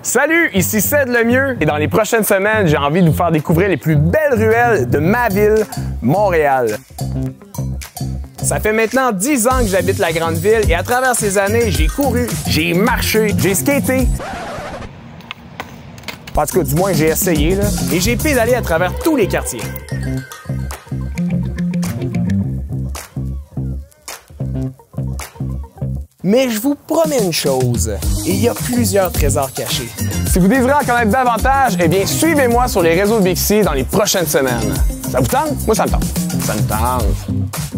Salut, ici Ced Lemieux et dans les prochaines semaines, j'ai envie de vous faire découvrir les plus belles ruelles de ma ville, Montréal. Ça fait maintenant 10 ans que j'habite la grande ville et à travers ces années, j'ai couru, j'ai marché, j'ai skaté. En tout cas, du moins, j'ai essayé, là. Et j'ai pédalé à travers tous les quartiers. Mais je vous promets une chose, il y a plusieurs trésors cachés. Si vous désirez en connaître davantage, eh bien, suivez-moi sur les réseaux de Bixi dans les prochaines semaines. Ça vous tente? Moi, ça me tente. Ça me tente.